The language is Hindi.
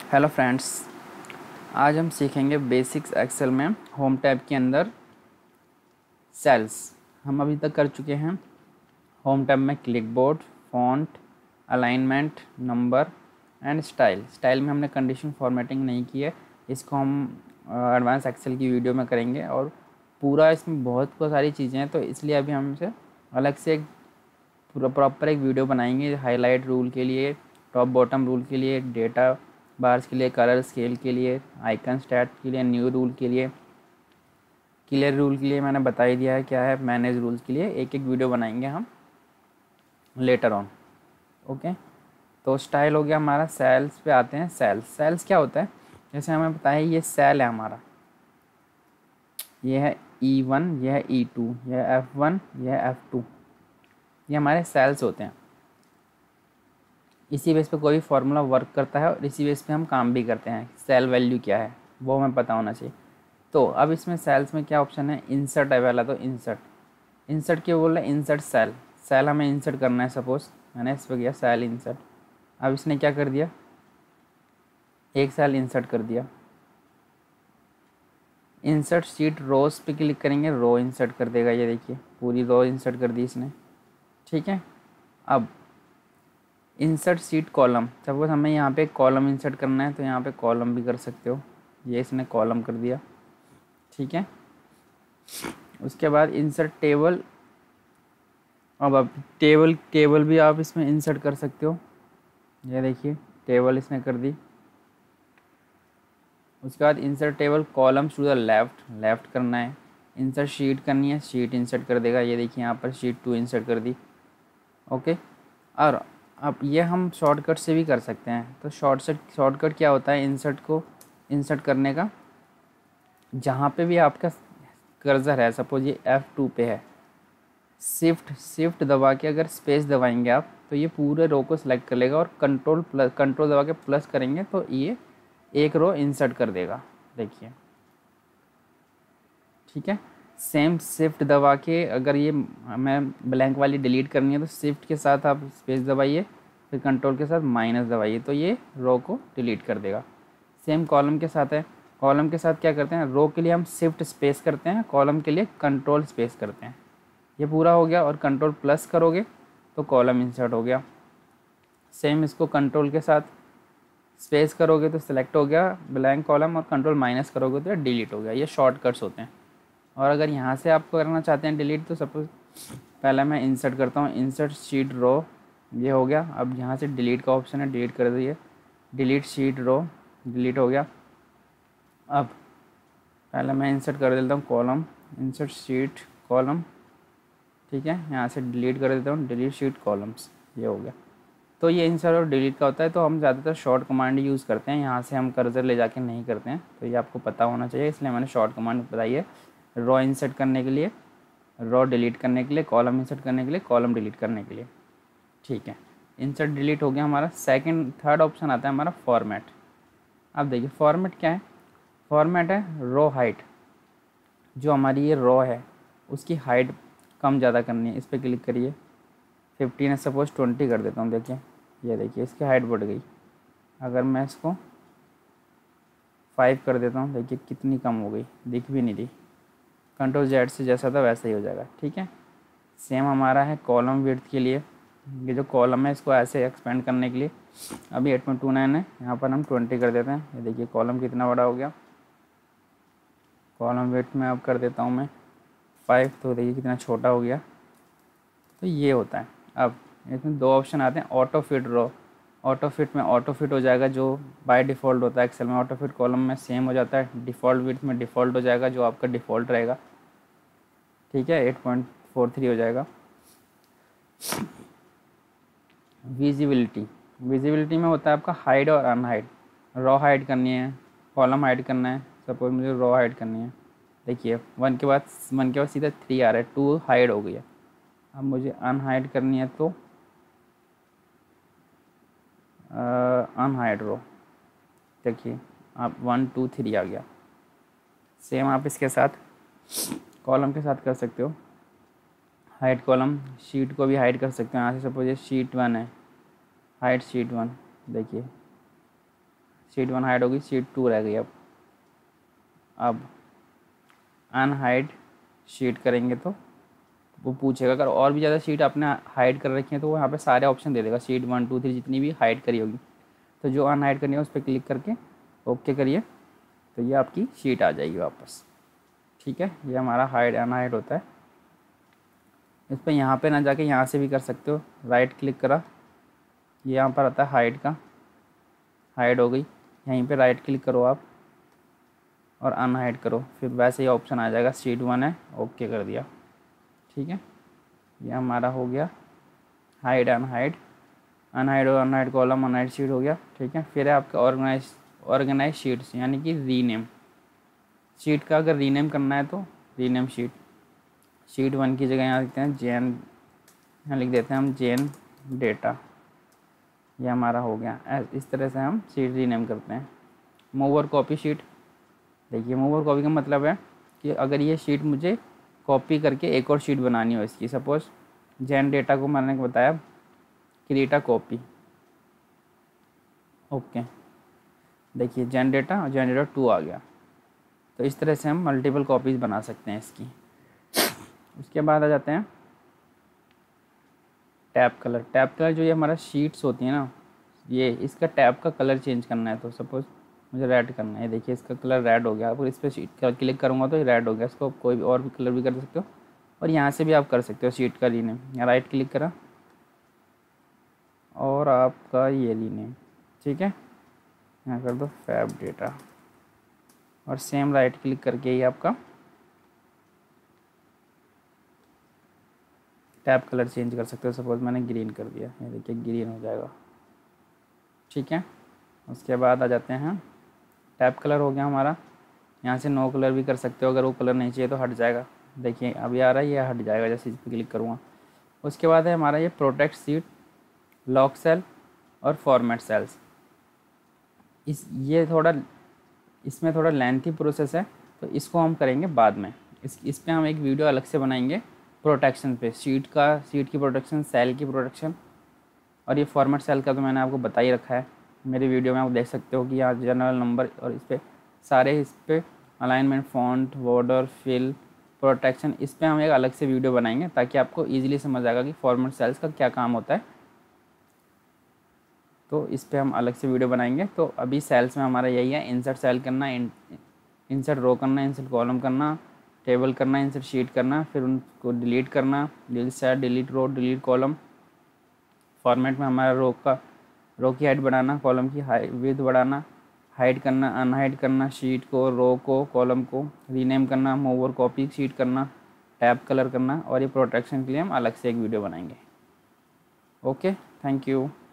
हेलो फ्रेंड्स, आज हम सीखेंगे बेसिक्स एक्सेल में होम टैब के अंदर सेल्स। हम अभी तक कर चुके हैं होम टैब में clipboard, font, alignment, number and style में हमने कंडीशन फॉर्मेटिंग नहीं की है। इसको हम एडवांस एक्सेल की वीडियो में करेंगे और पूरा इसमें बहुत सारी चीज़ें हैं, तो इसलिए अभी हम इसे अलग से एक पूरा प्रॉपर एक वीडियो बनाएंगे। हाईलाइट रूल के लिए, टॉप बॉटम रूल के लिए, डेटा बार्स के लिए, कलर स्केल के लिए, आइकन स्टैट के लिए, न्यू रूल के लिए, क्लियर रूल के लिए मैंने बता ही दिया है क्या है, मैनेज रूल्स के लिए एक एक वीडियो बनाएंगे हम लेटर ऑन। ओके, तो स्टाइल हो गया हमारा। सेल्स पे आते हैं। सेल्स क्या होता है, जैसे हमें पता है ये सेल है हमारा, ये है E1, यह है E2, यह है F1, यह है F2। ये हमारे सेल्स होते हैं। इसी बेस पे कोई फार्मूला वर्क करता है और इसी बेस पे हम काम भी करते हैं। सेल वैल्यू क्या है वो हमें पता होना चाहिए। तो अब इसमें सेल्स में क्या ऑप्शन है, इंसर्ट है पहला। तो इंसर्ट क्यों बोल रहे हैं, इंसर्ट सेल हमें इंसर्ट करना है। सपोज मैंने इस पर किया सेल इंसर्ट, अब इसने क्या कर दिया, एक सेल इंसर्ट कर दिया। इंसर्ट शीट रोज पे क्लिक करेंगे, रो इंसर्ट कर देगा। ये देखिए पूरी रो इंसर्ट कर दी इसने। ठीक है, अब इंसर्ट सीट कॉलम, सपोज हमें यहाँ पे कॉलम इंसर्ट करना है तो यहाँ पे कॉलम भी कर सकते हो। ये इसने कॉलम कर दिया। ठीक है, उसके बाद इंसर्ट टेबल। अब टेबल भी आप इसमें इंसर्ट कर सकते हो। ये देखिए टेबल इसने कर दी। उसके बाद insert table column to the left करना है। इंसर्ट शीट करनी है, शीट इंसर्ट कर देगा। ये देखिए यहाँ पर शीट 2 इंसर्ट कर दी। ओके, और अब ये हम शॉर्टकट से भी कर सकते हैं। तो शॉर्टकट क्या होता है, इंसर्ट को इंसर्ट करने का, जहाँ पे भी आपका कर्सर है, सपोज ये F2 पे है, शिफ्ट दबा के अगर स्पेस दबाएंगे आप तो ये पूरे रो को सिलेक्ट कर लेगा और कंट्रोल दबा के प्लस करेंगे तो ये एक रो इंसर्ट कर देगा। देखिए, ठीक है। सेम शिफ्ट दबा के अगर ये हमें ब्लैंक वाली डिलीट करनी है तो शिफ्ट के साथ आप स्पेस दबाइए, फिर कंट्रोल के साथ माइनस दबाइए तो ये रो को डिलीट कर देगा। सेम कॉलम के साथ है। कॉलम के साथ क्या करते हैं, रो के लिए हम शिफ्ट स्पेस करते हैं, कॉलम के लिए कंट्रोल स्पेस करते हैं। ये पूरा हो गया, और कंट्रोल प्लस करोगे तो कॉलम इंसर्ट हो गया। सेम इसको कंट्रोल के साथ स्पेस करोगे तो सिलेक्ट हो गया ब्लैंक कॉलम, और कंट्रोल माइनस करोगे तो डिलीट हो गया। ये शॉर्टकट्स होते हैं। और अगर यहाँ से आप करना चाहते हैं डिलीट, तो सपोज पहले मैं इंसर्ट करता हूँ, इंसर्ट शीट रो, ये हो गया। अब यहाँ से डिलीट का ऑप्शन है, डिलीट कर दिए, डिलीट शीट रो, डिलीट हो गया। अब पहले मैं इंसर्ट कर देता हूँ कॉलम, इंसर्ट शीट कॉलम। ठीक है, यहाँ से डिलीट कर देता हूँ, डिलीट शीट कॉलम्स, ये हो गया। तो ये इंसर्ट और डिलीट का होता है। तो हम ज़्यादातर शॉर्ट कमांड यूज़ करते हैं, यहाँ से हम कर्सर ले जाके नहीं करते हैं। तो ये आपको पता होना चाहिए, इसलिए मैंने शॉर्ट कमांड बताई है। रो इंसर्ट करने के लिए, रो डिलीट करने के लिए, कॉलम इंसर्ट करने के लिए, कॉलम डिलीट करने के लिए। ठीक है, इंसर्ट डिलीट हो गया हमारा। थर्ड ऑप्शन आता है हमारा फॉर्मेट। अब देखिए फॉर्मेट क्या है, फॉर्मेट है रो हाइट। जो हमारी ये रो है उसकी हाइट कम ज़्यादा करनी है। इस पर क्लिक करिए, 15 है, सपोज 20 कर देता हूँ। देखिए, ये देखिए इसकी हाइट बढ़ गई। अगर मैं इसको 5 कर देता हूँ, देखिए कितनी कम हो गई, दिख भी नहीं रही। कंट्रोल जेड से जैसा था वैसा ही हो जाएगा। ठीक है, सेम हमारा है कॉलम विड्थ के लिए। ये जो कॉलम है इसको ऐसे एक्सपेंड करने के लिए, अभी 8.29 है, यहाँ पर हम 20 कर देते हैं। ये देखिए कॉलम कितना बड़ा हो गया। कॉलम विड्थ में अब कर देता हूँ मैं 5, तो देखिए कितना छोटा हो गया। तो ये होता है। अब इसमें 2 ऑप्शन आते हैं, auto fit row. Auto fit में ऑटो फिट हो जाएगा जो बाय डिफ़ॉल्ट होता है एक्सेल में। ऑटो फिट कॉलम में सेम हो जाता है, डिफ़ॉल्ट विड्थ में डिफ़ॉल्ट हो जाएगा जो आपका डिफ़ॉल्ट रहेगा। ठीक है, 8.43 हो जाएगा। विजिबिलिटी में होता है आपका हाइड और अनहाइड। रॉ हाइड करनी है, कॉलम हाइड करना है। सपोज मुझे रॉ हाइड करनी है, देखिए 1 के बाद सीधा 3 आ रहा है, 2 हाइड हो गया। अब मुझे अनहाइड करनी है तो अनहाइड रो, देखिए आप 1 2 3 आ गया। सेम आप इसके साथ कॉलम के साथ कर सकते हो। हाइड कॉलम, शीट को भी हाइड कर सकते हो। यहाँ से सपोज ये शीट 1 है, हाइड शीट 1, देखिए शीट 1 हाइड होगी, शीट 2 रह गई। अब अनहाइड शीट करेंगे तो वो पूछेगा, अगर और भी ज़्यादा शीट आपने हाइड कर रखी है तो वो यहाँ पे सारे ऑप्शन दे देगा, शीट 1 2 3 जितनी भी हाइड करी होगी। तो जो अनहाइड करनी है उस पर क्लिक करके ओके करिए, तो ये आपकी शीट आ जाएगी वापस। ठीक है, ये हमारा हाइड अनहाइड होता है। इस पर यहाँ पे ना जाके यहाँ से भी कर सकते हो, राइट क्लिक करा, ये यहाँ पर आता है हाइड का, हाइड हो गई, यहीं पे राइट क्लिक करो आप और अनहाइड करो, फिर वैसे ही ऑप्शन आ जाएगा, शीट 1 है, ओके कर दिया। ठीक है, ये हमारा हो गया हाइड अनहाइड, अनहाइड और अनहाइड कॉलम, अनहाइड शीट हो गया। ठीक है, फिर है आपका ऑर्गेनाइज शीट्स, यानी कि रीनेम। शीट का अगर रीनेम करना है तो रीनेम शीट, शीट 1 की जगह यहाँ लिखते हैं जेन, यहाँ लिख देते हैं हम जेन डेटा, ये हमारा हो गया। इस तरह से हम शीट रीनेम करते हैं। मूवर कॉपी शीट, देखिए मूवर कॉपी का मतलब है कि अगर ये शीट मुझे कॉपी करके एक और शीट बनानी हो इसकी, सपोज जेन डेटा को मैंने बताया क्रिएट अ कॉपी, ओके, देखिए जेन डेटा और जेन डेटा 2 आ गया। तो इस तरह से हम मल्टीपल कॉपीज़ बना सकते हैं इसकी। उसके बाद आ जाते हैं टैब कलर। टैब कलर जो ये हमारा शीट्स होती है ना, ये इसका टैब का कलर चेंज करना है। तो सपोज मुझे रेड करना है, देखिए इसका कलर रेड हो गया। अगर इस पर शीट का क्लिक करूँगा तो ये रेड हो गया, इसको कोई भी और भी कलर भी कर सकते हो, और यहाँ से भी आप कर सकते हो शीट का रीनेम। यहाँ राइट क्लिक करा और आपका ये रीनेम, ठीक है, यहाँ कर दो फैब डेटा, और सेम राइट क्लिक करके ही आपका टैब कलर चेंज कर सकते हो। सपोज मैंने ग्रीन कर दिया, ये देखिए ग्रीन हो जाएगा। ठीक है, उसके बाद आ जाते हैं टैब कलर हो गया हमारा। यहाँ से नो कलर भी कर सकते हो, अगर वो कलर नहीं चाहिए तो हट जाएगा। देखिए अभी आ रहा है, ये हट जाएगा जैसे इस पर क्लिक करूँगा। उसके बाद है हमारा ये प्रोटेक्ट शीट, लॉक सेल और फॉर्मेट सेल्स। इसमें थोड़ा लेंथी प्रोसेस है, तो इसको हम करेंगे बाद में। इस पर हम एक वीडियो अलग से बनाएंगे प्रोटेक्शन पे, शीट की प्रोटेक्शन, सेल की प्रोटेक्शन, और ये फॉर्मेट सेल का तो मैंने आपको बता ही रखा है मेरी वीडियो में, आप देख सकते हो कि यहाँ जनरल नंबर और इस पर alignment, font, border, fill, protection, इस पर हम एक अलग से वीडियो बनाएंगे ताकि आपको ईजिली समझ आएगा कि फॉर्मेट सेल्स का क्या काम होता है। तो इस पर हम अलग से वीडियो बनाएंगे। तो अभी सेल्स में हमारा यही है, इंसर्ट सेल करना, इंसर्ट रो करना, इंसर्ट कॉलम करना, टेबल करना, इंसर्ट शीट करना, फिर उनको डिलीट करना, delete cell, delete row, delete column. Format में हमारा रो की हाइट बढ़ाना, कॉलम की विड्थ बढ़ाना, हाइड करना, अनहाइड करना शीट को, रो को, कॉलम को, रीनेम करना, मूवर कॉपी शीट करना, टैब कलर करना, और ये प्रोटेक्शन के लिए हम अलग से एक वीडियो बनाएंगे। Okay, thank you.